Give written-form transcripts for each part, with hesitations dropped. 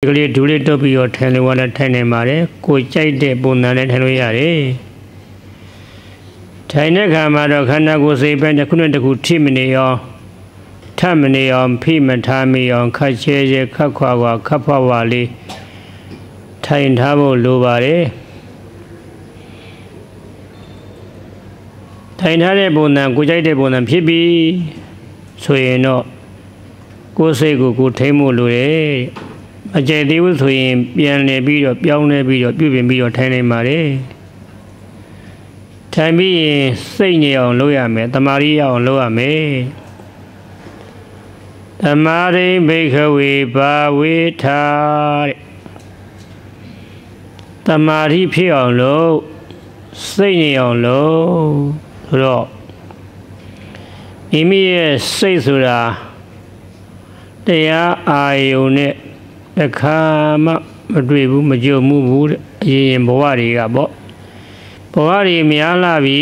လေးဒူလေးတော့ပြီးတော့ထိုင်လို့လည်းထိုင်နေပါတယ်ကိုကြိုက်တဲ့ပုံစံနဲ့ထိုင်လို့ရတယ်ထိုင်တဲ့ခါမှာတော့ခန္ဓာကိုယ်စိတ်ပိုင်းတစ်ခုနဲ့တစ်ခုထိမနေအောင်ထမနေအောင်ဖိမထားမိအောင်ခက်ချဲချဲခက်ခွာခွာခက်ဖွားဖွားလေးထိုင်ထားဖို့လိုပါတယ်ထိုင်ထားတဲ့ပုံစံကိုကြိုက်တဲ့ပုံစံဖြစ်ပြီးဆိုရင်တော့ကိုယ်စိတ်ကိုထိမ့်ဖို့လိုတယ်အကျယ်သေးဘူးဆိုရင်ပြန်လည်ပြီးတော့ပြောင်းလဲပြီးတော့ပြုပြင်ပြီးတော့ထိုင်နိုင်ပါတယ်ထိုင်ပြီးရင်စိတ်ငြိမ်အောင်လုပ်ရမယ်တမာရီရအောင်လုပ်ရမယ်သမာရိဘိခဝေဘာဝေထာတဲ့တမာရီဖြစ်အောင်လုပ်စိတ်ငြိမ်အောင်လုပ်ဆိုတော့မိမိရဲ့စိတ်ဆိုတာတရားအာယုန်နဲ့တစ်ခါမှမတွေ့ဘူးမကြုံမှုဘူးတဲ့အရင်ဘဝတွေကပေါ့ဘဝတွေများလာပြီ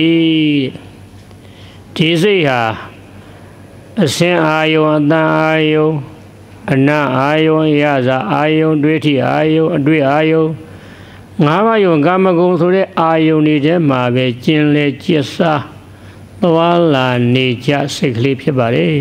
ဒီစိတ်ဟာအစင်အာယုံအတန်အာယုံအနတ်အာယုံရဇာအာယုံတွေးထိအာယုံအတွေ့အာယုံငါးပါးယုံကာမဂုဏ်ဆိုတဲ့အာယုံတွေထဲမှာပဲကျင်လေကျက်စားသွားလာနေကြစိတ်ကလေးဖြစ်ပါတယ်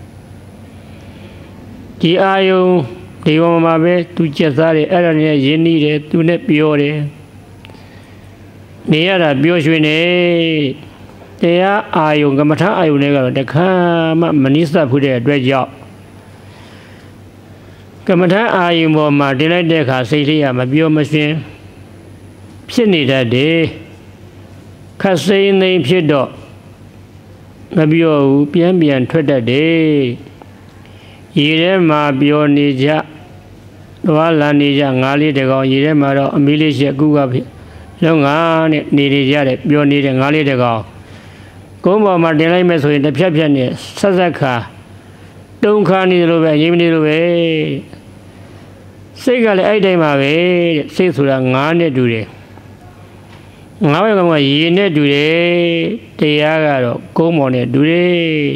ဒီအာယုံဒီဘဝမှာပဲသူကျက်စားတယ်အဲ့ဒါနဲ့ရင်းနှီးတယ်သူနဲ့ပြောတယ်နေရတာပြောရွှင်နေတရားအာယုံကမ္မထာအာယုံတွေကတော့တခါမှမနိစ္စဘူးတဲ့အတွက်ကြောင့်ကမ္မထာအာယုံပေါ်မှာတင်လိုက်တဲ့အခါစိတ်လေးကမပြောမရှင်ဖြစ်နေတတ်တယ်ခက်စိမ့်သိမ့်ဖြစ်တော့မပြောဘူးပြန်ထွက်တတ်တယ်ရေထဲမှာပြောနေကြသွားလာနေကြငါးလေးတကောင်ရေထဲမှာတော့အမီးလေးရှက်ကူကဖြစ်လုံးငါနဲ့နေကြတဲ့ပြောနေတဲ့ငါးလေးတကောင်ကုန်းပေါ်မှာတင်လိုက်မယ်ဆိုရင်တစ်ဖြတ်ဖြတ်နဲ့ဆက်ခါတုံခါနေလို့ပဲရင်းမနေလို့ပဲစိတ်ကလည်းအဲ့တိုင်းပါပဲတဲ့စိတ်ဆိုတာငါးနဲ့တူတယ်ငါးဘက်ကရေနဲ့တူတယ်တရားကတော့ကုန်းပေါ်နဲ့တူတယ်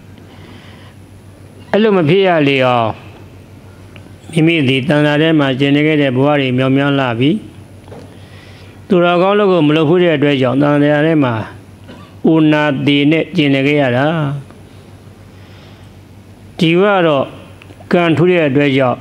အဲ့လိုမဖြစ်ရလေအောင်မိမိဒီတန်တာထဲမှာကျင်နေခဲ့တဲ့ဘဝတွေမြောင်များလာပြီသူတော်ကောင်းလို့ကိုမလုပ်ဘူးတဲ့အတွက်ကြောင့်တန်တာထဲမှာဥနာတိနဲ့ကျင်နေခဲ့ရတာဒီကတော့ကံထူးတဲ့အတွက်ကြောင့်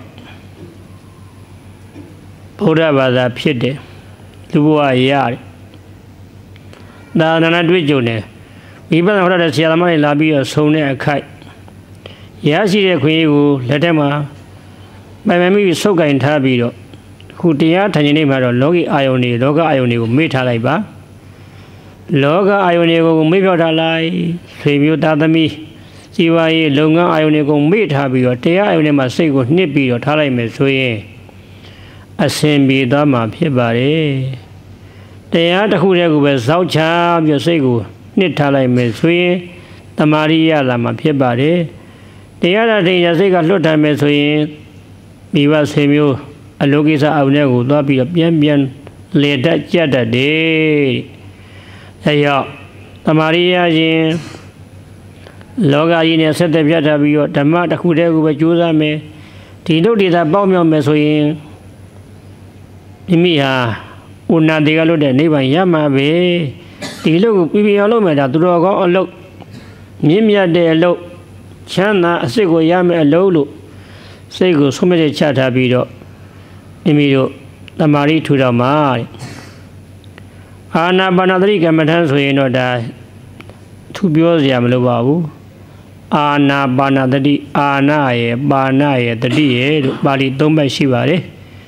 ဗုဒ္ဓဘာသာဖြစ်တယ်လူဘဝရတယ်ဒါနနာတွေ့ကြုံတယ်ဝိပဿနာဟောတဲ့ဆရာသမားတွေလာပြီးတော့ဆုံတဲ့အခိုက်ရရှိတဲ့ခွင့်ရေးကိုလက်ထက်မှာပိုင်ပိုင်မိဆုပ်ကင်ထားပြီးတော့ခုတရားထိုင်နေမှာတော့လောကီအာယုန်တွေလောကအာယုန်တွေကိုမေ့ထားလိုက်ပါလောကအာယုန်တွေကိုမေ့ပြောက်ထားလိုက်ဆွေမျိုးသားသမီးစီဝါရေးလုပ်ငန်းအာယုန်တွေကိုမေ့ထားပြီးတော့တရားအာယုန်တွေမှာစိတ်ကိုနှစ်ပြီးတော့ထားလိုက်မယ်ဆိုရင်အစဉ်ပြေသွားမှာဖြစ်ပါတယ်တရားတစ်ခုတည်းကိုပဲဇောက်ချပြီးစိတ်ကိုနှစ်ထားလိုက်မယ်ဆိုရင်တမာရိယလာမှာဖြစ်ပါတယ်တရားဓာတ်တရားစိတ်ကလွတ်ထားမယ်ဆိုရင်မိဘဆွေမျိုးအလောကိစ္စအုံနဲ့ကိုသွားပြီးတော့ပြန်လေတတ်ကြတတ်တယ်အဲရောက်တမာရိယရှင်လောကကြီးနဲ့ဆက်သက်ပြတ်ထားပြီးတော့ဓမ္မတစ်ခုတည်းကိုပဲကြိုးစားမယ်ဒီတို့ဒေတာပေါက်မြောက်မယ်ဆိုရင်မိမိဟာဥနာတိကလို့တဲ့နိဗ္ဗာန်ရမှာပဲဒီလိုကိုပြပြအောင်လုပ်မယ်ဒါသူတော်ကောင်းအလုပ်မြင့်မြတ်တဲ့အလုပ်ချမ်းသာအစစ်ကိုရမယ်အလုပ်လို့စိတ်ကိုဆုံးမချထားပြီးတော့မိမိတို့တမာရီထူတော်မှာအာနာပါနသတိကမ္မထံဆိုရင်တော့ဒါသူပြောစရာမလိုပါဘူးအာနာပါနသတိအာနာရဲ့ပါဏရဲ့တတိရဲ့လို့ပါဠိ၃ဘက်ရှိပါတယ်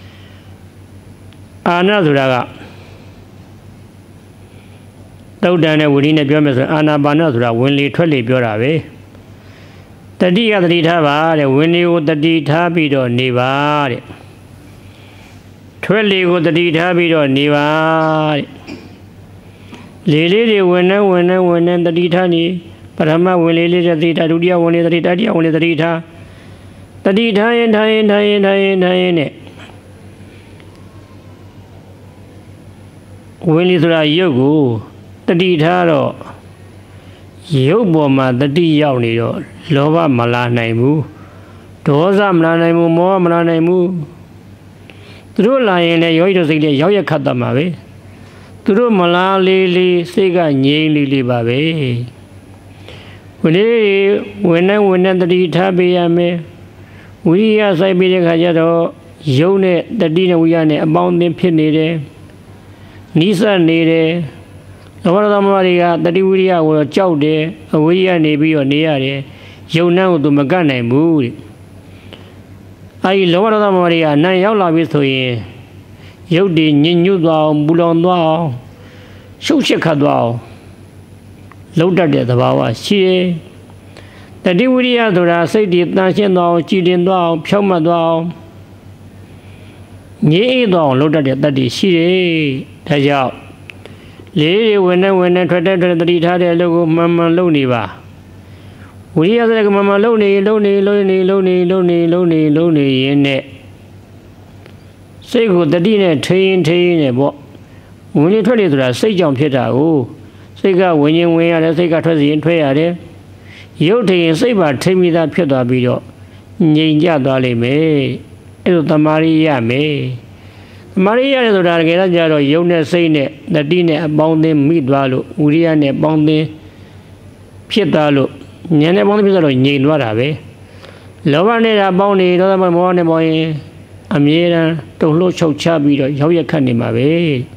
အာနာဆိုတာကသုတ်တန်နဲ့ဝိရိနဲ့ပြောမယ်ဆိုရင်အာနာပါနဆိုတာဝင်လေထွက်လေပြောတာပဲတတိယတတိထားပါတဲ့ဝင်လေကိုတတိထားပြီးတော့နေပါတဲ့ထွက်လေကိုတတိထားပြီးတော့နေပါတဲ့လေလေးတွေဝင်နေတတိထားနေပထမဝင်လေလေးတတိထားဒုတိယဝင်လေတတိတတိယဝင်လေတတိထားရင်နဲ့ဝင်လေဆိုတာရုပ်ကိုတတိထားတော့ရုပ်ပေါ်မှာတတိရောက်နေတော့လောဘမလာနိုင်ဘူးဒေါသမလာနိုင်ဘူးမောဟမလာနိုင်ဘူးသူတို့လာရင်လည်းယောဂီတို့စိတ်လေးရောက်ရခတ်တတ်မှာပဲသူတို့မလားလေးလေးစိတ်ကငြိမ်လေးလေးပါပဲဝင်နေဝင်နေတတိထားပေးရမယ်ဝိရိယစိုက်ပြီးတဲ့ခါကျတော့ယုံနဲ့တတိနဲ့ဝိရိယနဲ့အပေါင်းအသင်းဖြစ်နေတယ်နိစ္စနေတယ်လောဘဒေါသမောဟတွေကတတိဝိရိယကိုကြောက်တယ်အဝိရိယနေပြီးတော့နေရတယ်ယုံနှံ့ကိုသူမကတ်နိုင်ဘူးတဲ့အဲဒီလောဘဒေါသမောဟတွေကအနံ့ရောက်လာပြီဆိုရင်ရုပ်တည်ညဉ့်ညွတ်သွားအောင်ပူလောင်သွားအောင်ရှုပ်ရှက်ခတ်သွားအောင်လှုပ်တတ်တဲ့သဘာဝရှိတယ်တတိဝိရိယဆိုတာစိတ်တည်တန်ရှင်းသွားအောင်ကြည်တင်သွားအောင်ဖြောင့်မတ်သွားအောင်ငြိမ်သွားအောင်လှုပ်တတ်တဲ့တတ္တိရှိတယ်ဒါကြောင့်လေးတွေဝင်နေထွက်တဲ့တတိထားတဲ့အလုပ်ကိုမှန်မှန်လုပ်နေပါဝိရိယဆိုတဲ့ကမှန်မှန်လုပ်နေရင်နဲ့စိတ်ကိုတတိနဲ့ထိန်းနေပေါ့ဝင်လေထွက်လေဆိုတာစိတ်ကြောင့်ဖြစ်တာကိုစိတ်ကဝင်ရင်ဝင်ရတယ်စိတ်ကထွက်စီရင်ထွက်ရတယ်ရုပ်ထရင်စိတ်ပါထိမိသားဖြစ်သွားပြီးတော့ငြိမ်ကြသွားလိမ့်မယ်အဲ့လိုတမာရီရမယ်တမာရီရတယ်ဆိုတာတကယ်တော့ကြတော့ရုပ်နဲ့စိတ်နဲ့တတိနဲ့အပေါင်းအသင်းမိသွားလို့ဝိရိယနဲ့ပေါင်းအသင်းဖြစ်သွားလို့ဉာဏ်နဲ့ပေါင်းအသင်းဖြစ်သွားလို့ငြိမ်သွားတာပဲလောဘနဲ့တာပေါင်းနေဒေါသမောဟနဲ့ပေါင်းရင်အမြဲတမ်းတုန်လှုပ်ချုပ်ချပြီးတော့ရောက်ရခတ်နေမှာပဲ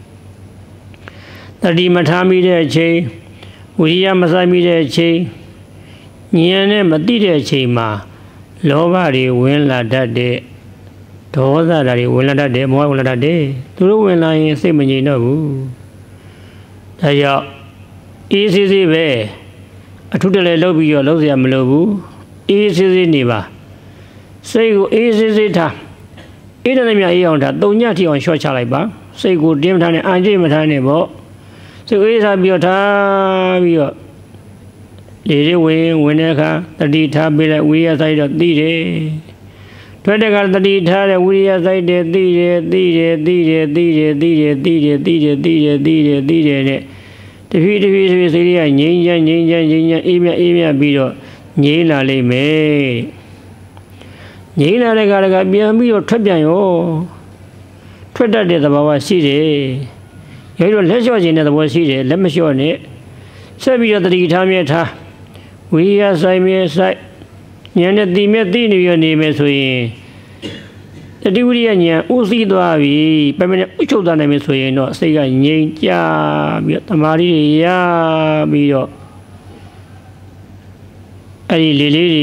တတိမထားမိတဲ့အချိန်ဝိရိယမဆိုင်မိတဲ့အချိန်ဉာဏ်နဲ့မသိတဲ့အချိန်မှာလောဘတွေဝင်လာတတ်တဲ့ဒေါသတွေဝင်လာတတ်တယ်မောဟဝင်လာတတ်တယ်သူတို့ဝင်လာရင်စိတ်မငြိမ်တော့ဘူးဒါကြောင့်အေးဆေးပဲအထုတလဲလှုပ်ပြီးတော့လှုပ်เสียမလို့ဘူးအေးဆေးနေပါစိတ်ကိုအေးဆေးထားအေးတယ်မြအေးအောင်ဒါတုံညထီအောင်လျှော့ချလိုက်ပါစိတ်ကိုတင်းမထားနဲ့အန်ကြိတ်မထားနဲ့ပေါ့စိတ်အေးထားပြီးတော့ထားပြီးတော့လေတွေဝင်တဲ့အခါတတိထားပြီးလိုက်ဝိရိယစိုက်တော့သိတယ်ထွက်တဲ့အခါတတိထားတဲ့ဝိရိယစိုက်တယ်သိတယ်နဲ့တဖြည်းစိတ်တွေကငြိမ်းချမ်းအေးမြပြီးတော့ငြိမ်းလာလိမ့်မယ်ငြိမ်းလာတဲ့ခါကပြန်ပြီးတော့ထွက်ပြန်ရောထွက်တတ်တဲ့သဘာဝရှိတယ်ရိုးရိုးလက်လျှော့ခြင်းတဲ့သဘောရှိတယ်လက်မလျှော့နဲ့ဆက်ပြီးတော့တတိထားမြဲထားဝိရိယဆိုင်မြဲဆိုင်ဉာဏ်နဲ့သိမြဲသိနေရနေမယ်ဆိုရင်တတိဝိရိယဉာဏ်ဥသိသွားပြီပြမနဲ့ဥချုပ်သွားနိုင်မယ်ဆိုရင်တော့စိတ်ကငြိမ်ကြပြီးတော့တမာရီတွေရပြီးတော့အဲ့ဒီလေးတွေ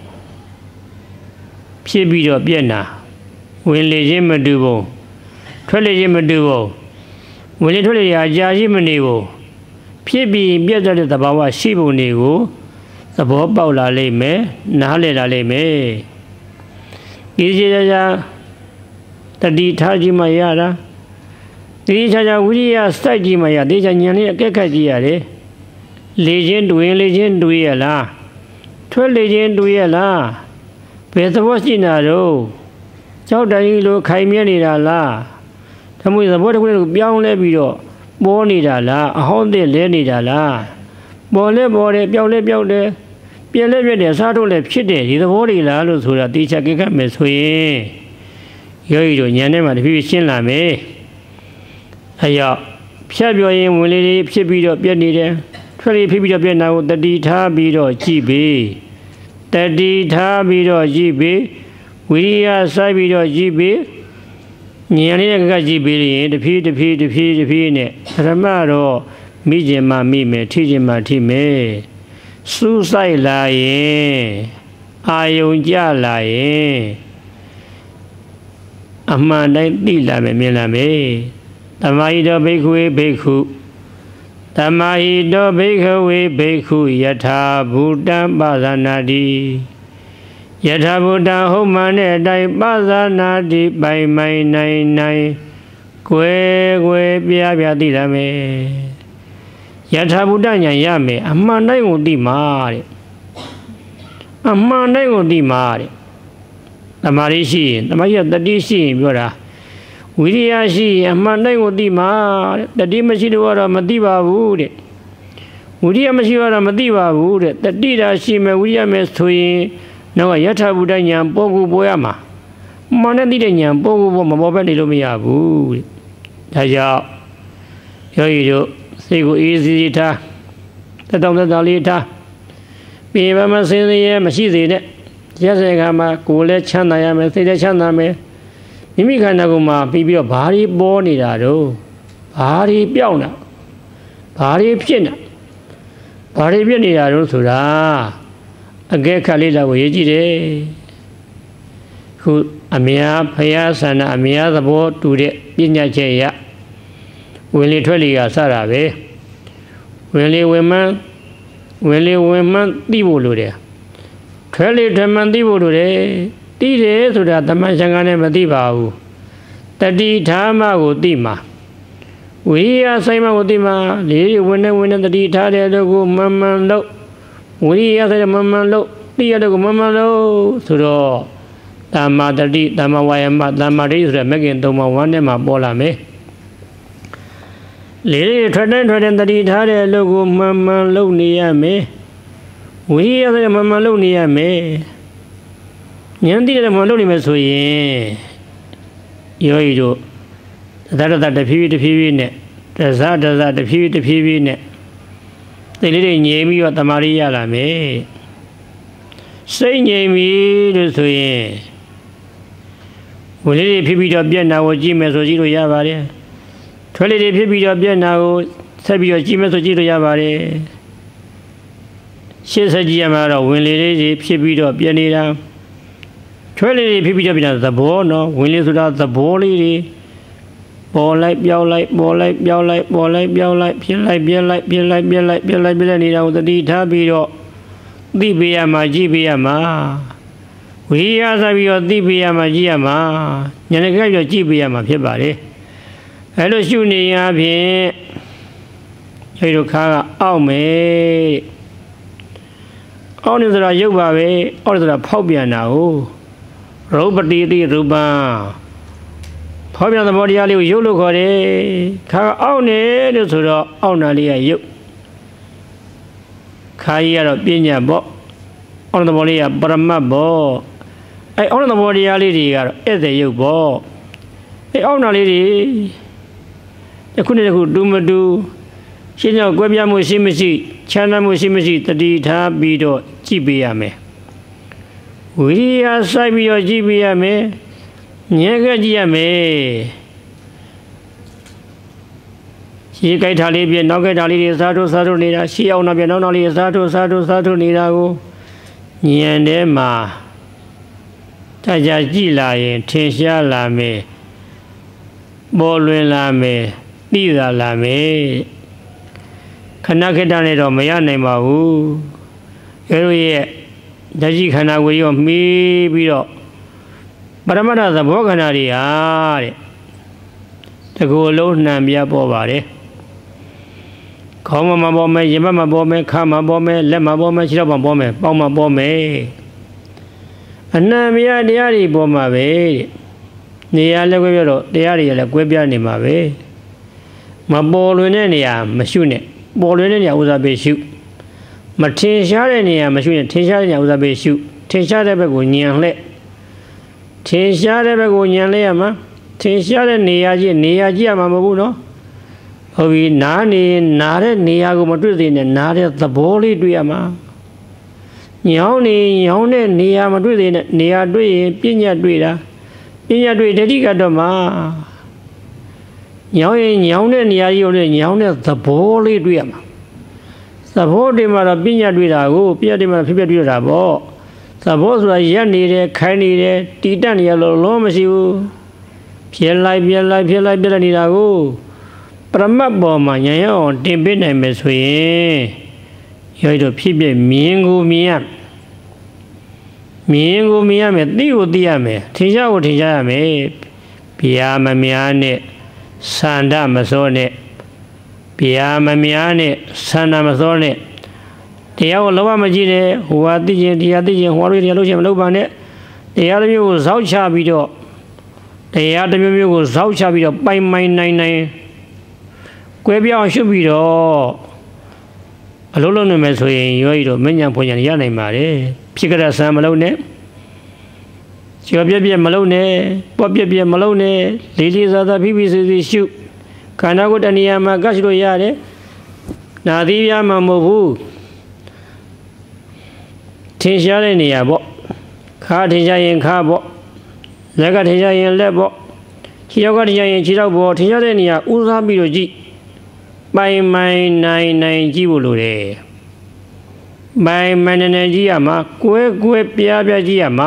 ဖြစ်ပြီးတော့ပြက်နာဝင်လေခြင်းမတူဘူးထွက်လေခြင်းမတူဘူးဝင်လေထွက်လေရာကြာရှိမနေဘူးဖြစ်ပြီးပြက်တဲ့သဘာဝရှိပုံတွေကိုသဘောပေါက်လာလိမ့်မယ်နားလည်လာလိမ့်မယ်ဒီကြတတိထားခြင်းမရတာဒီချာဝိရိယစိုက်ခြင်းမရဒီချာဉာဏ်လေးအကဲခတ်ကြည့်ရတယ်လေခြင်းတွေ့ရလားထွက်လေခြင်းတွေ့ရလားဘယ်သဘောရှိနေတာတော့ကြောက်တိုင်းလိုခိုင်မြဲနေတာလားဒါမှမဟုတ်သဘောတစ်ခုကိုပြောင်းလဲပြီးတော့ပေါ်နေတာလားအဟောင်းသစ်လဲနေတာလားပေါ်တယ်ပြောင်းတယ်ပြက်တယ်စားထုတ်လည်းဖြစ်တယ်ဒီသဘောတွေလားလို့ဆိုတာတေချာကြက်ခတ်မယ်ဆိုရင်ယောဂီတို့ဉာဏ်ထဲမှာတဖြည်းဖြည်းရှင်းလာမယ်အဲရောက်ဖြတ်ပြောရင်ဝင်လေဖြစ်ပြီးတော့ပြက်နေတယ်ထွက်လေဖြစ်ပြီးတော့ပြက်နာကိုတတိထားပြီးတော့ကြည့်ပေးတတိထားပြီးတော့ကြည့်ပေးဝိရိယစိုက်ပြီးတော့ကြည့်ပေးဉာဏ်လေးကကြည့်ပေးရင်တဖြည်းနဲ့ပထမတော့မိခြင်းမှမိမယ်ထိခြင်းမှထိမယ်စူးစိုက်လာရင်အာယုံကြလာရင်အမှန်တိုင်းသိလာမယ်မြင်လာမယ်သမာဟိတောဘိက္ခဝေဘိက္ခုသမာဟိတောဘိက္ခဝေဘိက္ခုယထာဘူတံပဇာနာတိယထာဘူတံဟုတ်မှန်တဲ့အတိုင်းပဇာနာတိပိုင်နိုင်ကွယ်ပြသိလာမယ်ယထာဘူတဉာဏ်ရမယ်အမှန်တိုင်းကိုသိမှာတဲ့အမှန်တိုင်းကိုသိမှာတဲ့သမာဓိရှိရင်သမာဓိကတတိရှိရင်ပြောတာဝိရိယရှိရင်အမှန်တိုင်းကိုသိမှာတဲ့တတိမရှိတော့မသိပါဘူးတဲ့ဝိရိယမရှိတော့မသိပါဘူးတဲ့တတိတာရှိမယ်ဝိရိယမယ်ဆိုရင်နောက်ကယထာဘူတဉာဏ်ပေါ်ကိုပေါ်ရမှာ mana tidak nyampu mau beli lo miabu, saja, yo itu, sego easy ita, tetap ita, biar masih ni masih ni, jadi kama kule canda ya, mesti dia canda me, ini kan aku mah biar bari boni dah tu, bari piau na, bari pian ni dah tu sudah, agak kali dah boleh jadi. Ku amia paya sana amia dabo tude pinya jaya wili thwali ga sara be wili weman ti bo lo de thwali dhaman ti bo lo de ti de soda thaman sanga ne ma ti ba bu tati thama ko ti ma wiriya sai ma ko ti ma le win tati tha de lo ko man lo wiriya sai man lo ti ya lo ko man lo so do Dhamma tadi, dhamma wayama, dhamma tadi sudah makin tu mawan ma bola me. Lili traden tadi thare logo mama lo niya me. Wih ada mama lo niya me. Nyanti ada mama lo ni me soye. Yo itu, dah piwi ne, dah piwi ne. Lili nyemi wa tamari ya la me. Say nyemi tu soye. Wili pipi dah biar nak uji mesoji tu ya bare. Thwali de pipi dah biar nak sabi uji mesoji tu ya bare. Sesaji yang mana wili de pipi dah biar ni dah. Thwali de pipi dah biar zabor no, wili sudah zabor ni. Bolai biar lai, biar ni dah udah di thabi dah. Di biar maji biar ma. Wiriya sabi yo ti piya ma ji ya ma nyane ka yo ji piya ma phit pa le ai lo shu ni ya phin ai lo kha ka aw me aw ni soda yuk pa be aw ni soda phok pian na ho rupati ti rupa phok pian thaboတရားလေးကိုယုတ်လို့ခေါ်တယ်ခါအောက်နေလို့ဆိုတော့အောက်နာလေးကယုတ်ခါကြီးကတော့ပညာပေါ့အောက်သဘောလေးကပရမတ်ပေါ့အဲ့အောက်သဘောတရားလေးတွေကတော့ဧည့်သည်ယုတ်ပေါ့အဲ့အောက်နာလေးတွေတစ်ခုနဲ့တစ်ခုတူမတူရှင်းကြောက်ကွဲပြားမှုရှိမရှိချမ်းသာမှုရှိမရှိတတိထားပြီးတော့ကြည့်ပေးရမယ်ဝိရိယစိုက်ပြီးတော့ကြည့်ပေးရမယ်ဉာဏ်ကကြည့်ရမယ်ရှေးကြိုက်ထားလေးပြနောက်ကြိုက်ထားလေးတွေစားထုတ်နေတာရှေးအောင်နောက်ပြနောက်လေးစားထုတ်နေတာကိုဉာဏ်ထဲမှာကြာကြည့်လာရင်ထင်ရှားလာမယ်ပေါ်လွင်လာမယ်သိလာမယ်ခဏခဏနဲ့တော့မရနိုင်ပါဘူးအဲလိုရဲ့ဓာတ်ကြီးခန္ဓာကိုယ်ရောမှီးပြီးတော့ပရမတ္ထသဘောခန္ဓာတွေဟာတဲ့တကူလုံးနှံပြပေါ်ပါတယ်ခေါင်းမှာပေါ်မယ်ရင်ဘတ်မှာပေါ်မယ်ခါမှာပေါ်မယ်လက်မှာပေါ်မယ်ခြေထောက်မှာပေါ်မယ်ပေါင်မှာပေါ်မယ်အနံမြတ်တရားတွေပေါ်မှာပဲနေရာလည်းကွဲပြတော့တရားတွေလည်းကွဲပြနေမှာပဲမပေါ်လွင်တဲ့နေရာမရှုနဲ့ပေါ်လွင်တဲ့နေရာဥစားပေးရှုမထင်ရှားတဲ့နေရာမရှုနဲ့ထင်ရှားတဲ့နေရာဥစားပေးရှုထင်ရှားတဲ့ဘက်ကိုညံလှဲ့ထင်ရှားတဲ့ဘက်ကိုညံလှဲ့ရမှာထင်ရှားတဲ့နေရာကြည့်ရမှာမဟုတ်ဘူးနော်ဟုတ်ပြီနားတဲ့နေရာကိုမတွေ့သေးနဲ့နားတဲ့သဘောလေးတွေ့ရမှာညောင်းတဲ့နေရာမတွေ့သေးနဲ့နေရာတွေ့ရင်ပညာတွေ့တာပညာတွေ့တတိကတော့မှာညောင်းတဲ့နေရာကြီးကိုလည်းညောင်းတဲ့သဘောလေးတွေ့ရမှာသဘောတွေမှာတော့ပညာတွေ့တာကိုပညာတွေမှာဖြစ်တွေ့တာပေါ့သဘောဆိုတာရက်နေတယ်ခိုင်းနေတယ်တီးတက်နေရလို့လုံးမရှိဘူးဖြစ်လိုက်နေတာကိုပရမတ်ပေါ်မှာဉာဏ်ရအောင်တင်ပေးနိုင်မယ်ဆိုရင်ရောတော့ဖြစ်မြင်ကိုမြင်ရမယ်သိကိုသိရမယ်ထင်ရှားကိုထင်ရှားရမယ်ဗျာမများနဲ့စန္ဒမစောနဲ့ဗျာမများနဲ့စန္ဒမစောနဲ့တရားကိုလောဘမကြည့်နဲ့ဟိုဟာသိခြင်းတရားသိခြင်းဟောလို့တရားလို့ရှိရင်မလုပ်ပါနဲ့တရားတစ်မျိုးကိုဇောက်ချပြီးတော့တရားတစ်မျိုးကိုဇောက်ချပြီးတော့ပိုင်နိုင်ကွဲပြောင်းရှုပြီးတော့အလုံးလုံးနေမယ်ဆိုရင်ရောဤတော့မဉ္ဇဉ်ဖွဉ္ဇဉ်ရနိုင်ပါတယ်ဖြစ်ကြတဲ့ဆံမလုံးနဲ့ကျော်ပြက်ပြက်မလုံးနဲ့ပေါ့ပြက်ပြက်မလုံးနဲ့လေးလေးစားစားဖိဖိစီစီရှုခန္ဓာကိုယ်တဏှာမှာကတ်လို့ရတယ်နာသီးပြမှာမဟုတ်ဘူးထင်ရှားတဲ့နေရာပေါ့ခါထင်ရှားရင်ခါပေါ့လက်ကထင်ရှားရင်လက်ပေါ့ခြေရောက်ကထင်ရှားရင်ခြေထောက်ပေါ့ထင်ရှားတဲ့နေရာဦးစားပြီးတော့ကြည့်ပိုင်နိုင်ကြည့်ဖို့လိုတယ်ပိုင်နိုင်ကြည့်ရမှာကွဲပြားကြည့်ရမှာ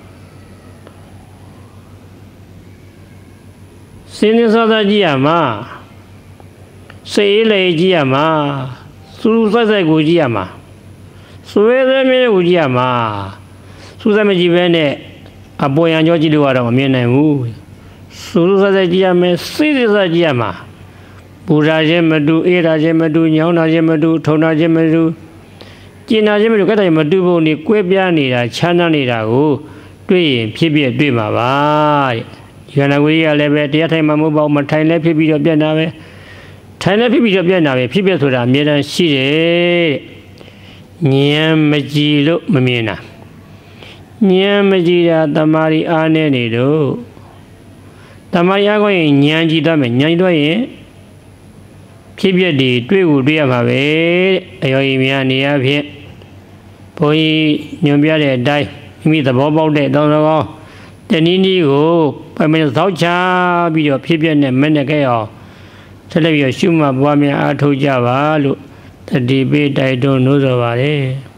စင်းစသာကြည့်ရမှာစေးလေကြည့်ရမှာစူးစိုက်ကိုကြည့်ရမှာဆွဲသွဲမြဲကိုကြည့်ရမှာစူးစိုက်မကြည့်ဘဲနဲ့အပေါ်ရန်ကြောကြည့်လို့ကတော့မမြင်နိုင်ဘူးစူးစိုက်ကြည့်ရမယ်စေးစေးကြည့်ရမှာပူရာခြင်းမတူအေးရာခြင်းမတူညောင်းတာခြင်းမတူထုံတာခြင်းမတူကျင်နာခြင်းမတူကတည်းကမတူဖို့နေကွဲပြားနေတာချမ်းသာနေတာကိုတွေ့ရင်ဖြစ်ဖြစ်တွေ့မှာပါတဲ့ဒီခန္ဓာကိုယ်ကြီးကလည်းပဲတရားထိုင်မှမဟုတ်ပါဘူးမထိုင်လည်းဖြစ်ပြီးတော့ပြတ်တာပဲထိုင်လည်းဖြစ်ပြီးတော့ပြတ်တာပဲဖြစ်ဆိုတာအမြဲတမ်းရှိတယ်တဲ့ဉာဏ်မကြည်လို့မမြင်တာဉာဏ်မကြည်တာတမာရီအားနေနေတော့တမာရီအားကိုရင်ဉာဏ်ကြည်တတ်မယ်ဉာဏ်ကြည်တော့ရင်ဖြစ်ဖြစ်တွေတွေ့ကိုတွေ့ရမှာပဲတဲ့အယောကြီးများနေရာဖြင့်ဘုန်းကြီးညွှန်ပြတဲ့အတိုင်းမိမိသဘောပေါက်တဲ့တောင်းတော်ကောင်းတနည်းနည်းကိုပိုင်ပိုင်သောက်ချပြီးတော့ဖြစ်ဖြစ်နဲ့မနဲ့ခဲ့အောင်ဆက်လက်ပြီးရှုမှတ်ပွားများအားထုတ်ကြပါလို့တတိပေးတိုက်တွန်းနှိုးဆော်ပါတယ်